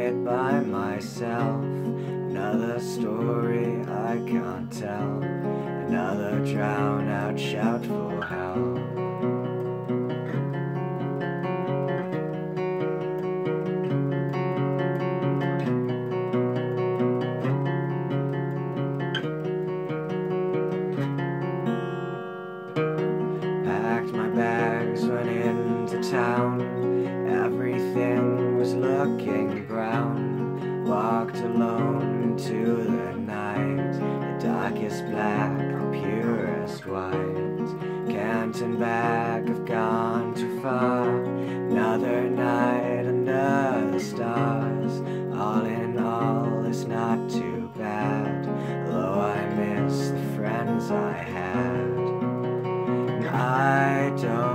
night by myself, another story I can't tell, another drown out shout for help. Packed my bags, went into town. Everything was looking brown. Walked alone into the night, the darkest black, the purest white. Can't turn back, I've gone too far. Another night under the stars. All in all, it's not too bad, although I miss the friends I had. I don't